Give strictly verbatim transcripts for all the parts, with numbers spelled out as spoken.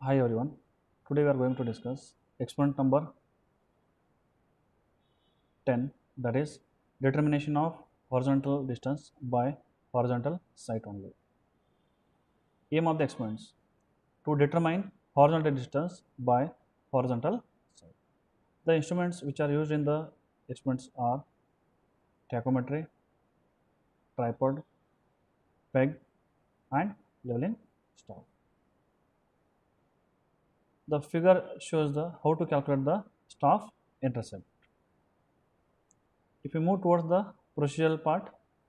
Hi everyone. Today we are going to discuss experiment number ten, that is determination of horizontal distance by horizontal side only. Aim of the experiments to determine horizontal distance by horizontal side. The instruments which are used in the experiments are tachometry, tripod, peg and leveling staff. The figure shows the how to calculate the staff intercept. If we move towards the procedural part,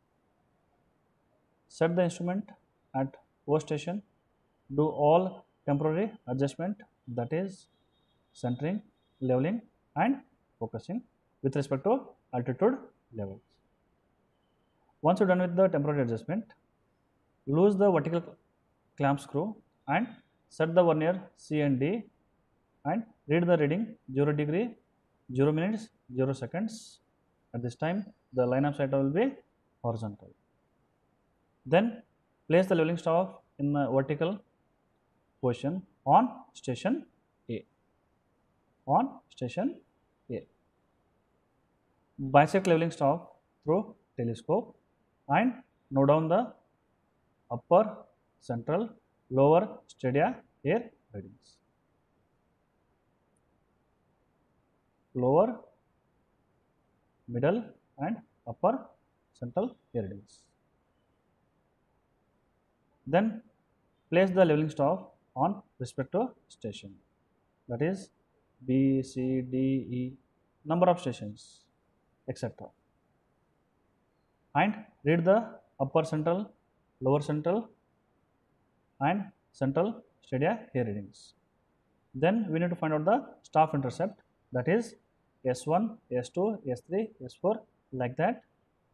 set the instrument at O station, do all temporary adjustment, that is centering, leveling and focusing with respect to altitude levels. Once you are done with the temporary adjustment, loose the vertical clamp screw and set the vernier C and D and read the reading zero degree, zero minutes, zero seconds. At this time the line of sight will be horizontal. Then place the leveling staff in the vertical position on station A. On station A. Bisect leveling staff through telescope and note down the upper, central, lower stadia air readings. Lower, middle and upper central air readings. Then place the leveling staff on respect to station, that is B, C, D, E, number of stations, et cetera. And read the upper central, lower central and central stadia air readings. Then we need to find out the staff intercept, that is S one, S two, S three, S four, like that.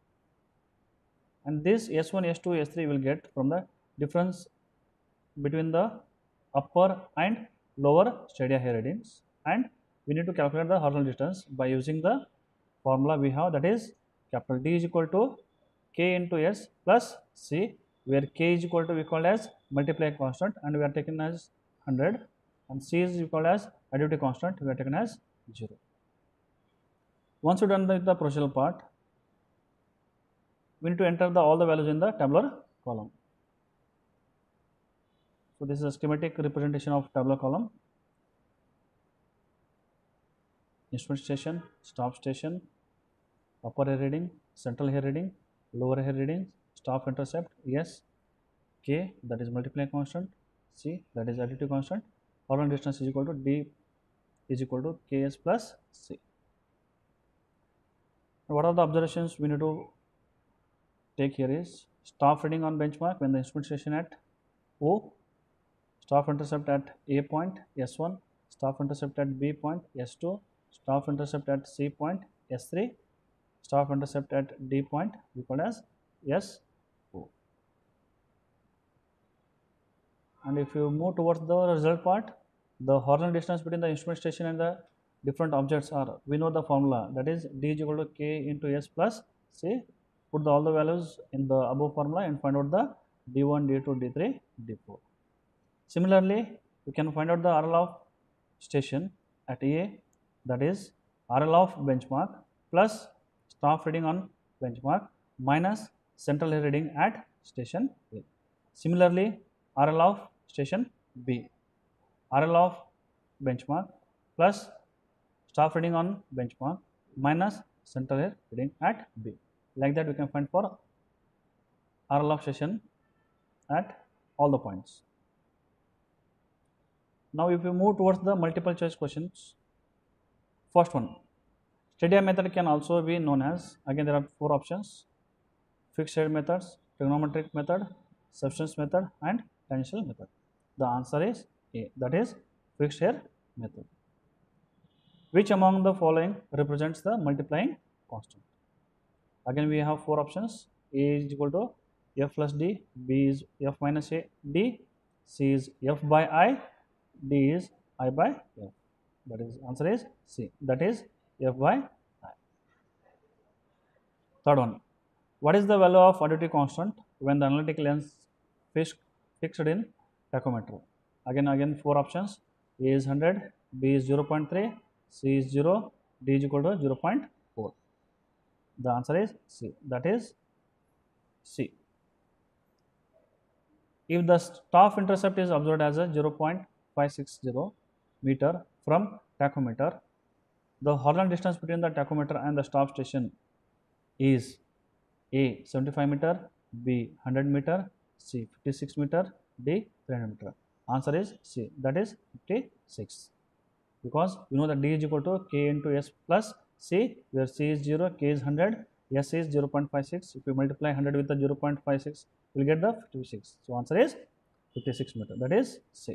And this S one, S two, S three will get from the difference between the upper and lower stadia air readings, and we need to calculate the horizontal distance by using the formula we have, that is capital D is equal to K into S plus C, where K is equal to we call as multiplying constant and we are taken as one hundred, and C is equal as additive constant, we are taken as zero. Once you done with the procedural part, we need to enter the all the values in the tabular column. So this is a schematic representation of tabular column. Instrument station, staff station, upper air reading, central air reading, lower air reading, staff intercept, S, K, that is multiplying constant, C, that is additive constant, horizontal distance is equal to D is equal to Ks plus C. What are the observations we need to take here is staff reading on benchmark when the instrument station at O, staff intercept at A point S one, staff intercept at B point S two, staff intercept at C point S three, staff intercept at D point we call as S O. And if you move towards the result part, the horizontal distance between the instrument station and the different objects are, we know the formula, that is D is equal to K into S plus C. Put the, all the values in the above formula and find out the D one, D two, D three, D four. Similarly, you can find out the R L of station at A, that is R L of benchmark plus staff reading on benchmark minus central air reading at station A. Similarly, R L of station B, R L of benchmark plus staff reading on benchmark minus central air reading at B. Like that we can find for R L of station at all the points. Now if we move towards the multiple choice questions, first one, stadia method can also be known as, again there are four options, fixed head methods, trigonometric method, substance method and tangential method. The answer is A, that is fixed head method. Which among the following represents the multiplying constant? Again we have four options, A is equal to F plus D, B is F minus A, D, C is F by I, D is I by F. That is answer is C, that is F by I. Third one, what is the value of additive constant when the analytic lens fixed fixed in tachometer? again again four options. A is one hundred, B is zero point three, C is zero, D is equal to zero point four. The answer is C, that is C. If the staff intercept is observed as a zero point five six zero meter from tachometer, the horizontal distance between the tachometer and the staff station is A seventy-five meter, B one hundred meter, C fifty-six meter, D three hundred meter. Answer is C, that is fifty-six. Because we know that D is equal to K into S plus C, where C is zero, K is one hundred, S is zero point five six. If you multiply one hundred with the zero point five six, you will get the fifty-six. So answer is fifty-six meter, that is C.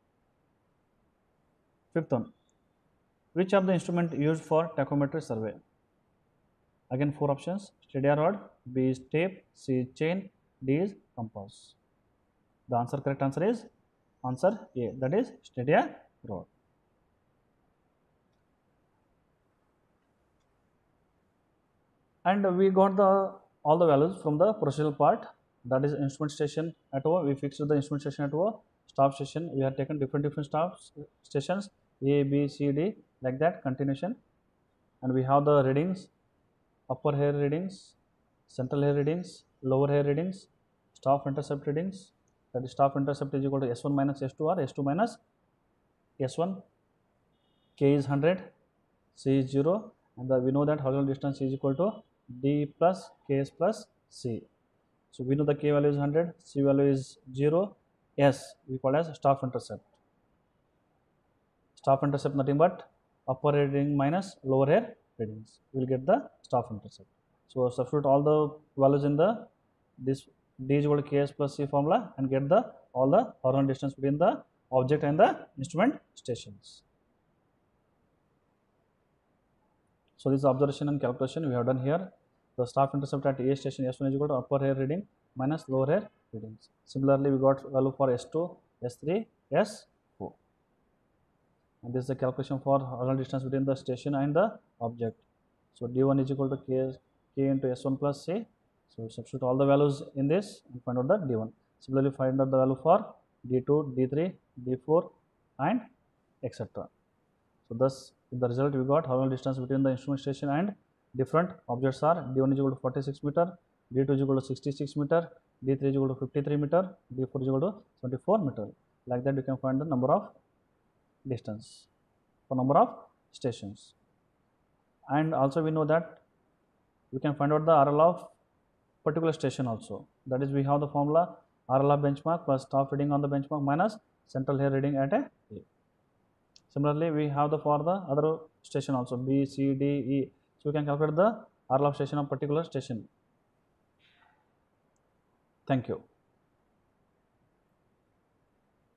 Fifth one, which of the instrument used for tachometry survey? Again four options. Stadia rod, B is tape, C is chain, D is compass. The answer correct answer is answer A, that is stadia rod. And we got the all the values from the procedural part, that is instrument station at O. We fixed the instrument station at O. Staff station, we have taken different different staff stations A, B, C, D, like that continuation. And we have the readings, upper hair readings, central hair readings, lower hair readings, staff intercept readings. That is staff intercept is equal to S one minus S two or S two minus S one. K is one hundred, C is zero, and the, we know that horizontal distance is equal to D plus Ks plus C. So we know the K value is one hundred, C value is zero, S we call as staff intercept. Staff intercept nothing but upper hair reading minus lower hair readings. We will get the staff intercept. So substitute all the values in the this D is equal to Ks plus C formula and get the all the horizontal distance between the object and the instrument stations. So this observation and calculation we have done here. The staff intercept at A station S one is equal to upper hair reading minus lower hair readings. Similarly, we got value for S two, S three, S four. And this is the calculation for horizontal distance between the station and the object. So D one is equal to K, K into S one plus C. So substitute all the values in this and find out the D one. Similarly, find out the value for D two, D three, D four and et cetera. So thus in the result we got horizontal distance between the instrument station and different objects are D one is equal to forty-six meter, D two is equal to sixty-six meter, D three is equal to fifty-three meter, D four is equal to twenty-four meter. Like that you can find the number of distance for number of stations. And also we know that we can find out the R L of particular station also. That is, we have the formula R L of benchmark plus staff reading on the benchmark minus central hair reading at a A. Similarly, we have the for the other station also B, C, D, E. So we can calculate the R L of station of particular station. Thank you.